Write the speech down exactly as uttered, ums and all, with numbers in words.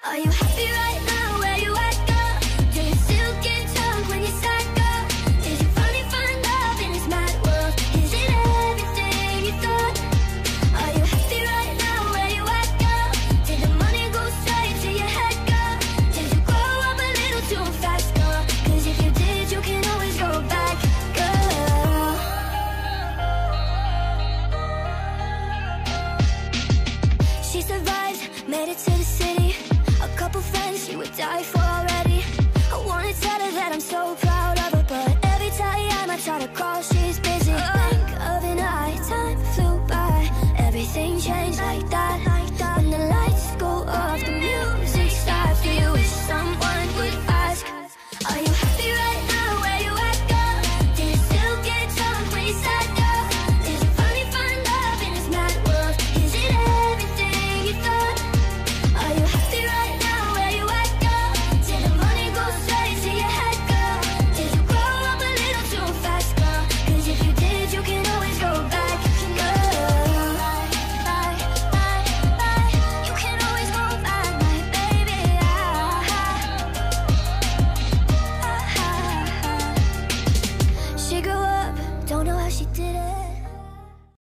Are you happy right now where you at, girl? Do you still get drunk when you're sad, girl? Did you finally find love in this mad world? Is it everything you thought? Are you happy right now where you at, girl? Did the money go straight to your head, girl? Did you grow up a little too fast, girl? Cause if you did, you can always go back, girl. She survived, made it to the city. A couple friends she would die for already. I wanna tell her that I'm so proud of her, but every time I try to call, she